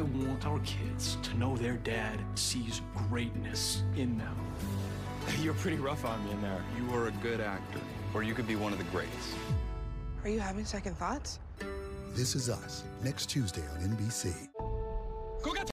I want our kids to know their dad sees greatness in them. You're pretty rough on me in there. You are a good actor, or you could be one of the greats. Are you having second thoughts? This Is Us, next Tuesday on NBC.